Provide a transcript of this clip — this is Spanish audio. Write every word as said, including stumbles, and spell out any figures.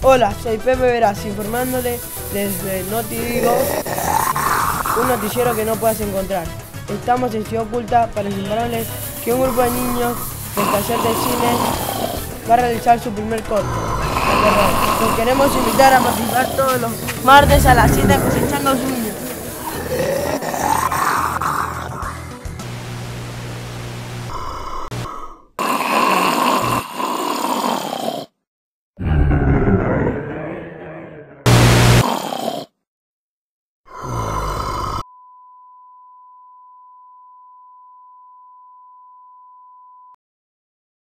Hola, soy Pepe Veraz, informándole desde Noti Vigo, un noticiero que no puedas encontrar. Estamos en Ciudad Oculta para informarles que un grupo de niños del taller de cine va a realizar su primer corto. Los queremos invitar a participar todos los martes a las siete cosechando su